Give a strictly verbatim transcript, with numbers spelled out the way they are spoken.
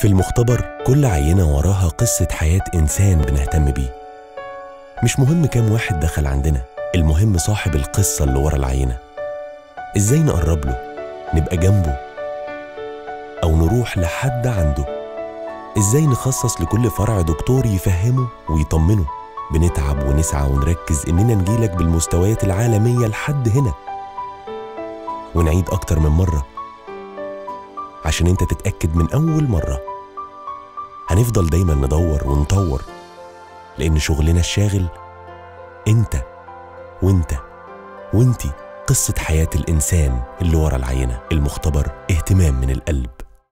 في المختبر كل عينة وراها قصة حياة إنسان بنهتم بيه. مش مهم كام واحد دخل عندنا، المهم صاحب القصة اللي ورا العينة. إزاي نقرب له، نبقى جنبه، أو نروح لحد عنده؟ إزاي نخصص لكل فرع دكتور يفهمه ويطمنه؟ بنتعب ونسعى ونركز إننا نجيلك بالمستويات العالمية لحد هنا، ونعيد أكتر من مرة عشان أنت تتأكد من أول مرة. هنفضل دايما ندور ونطور، لأن شغلنا الشاغل أنت وأنت وأنتي، قصة حياة الإنسان اللي ورا العينة. المختبر، اهتمام من القلب.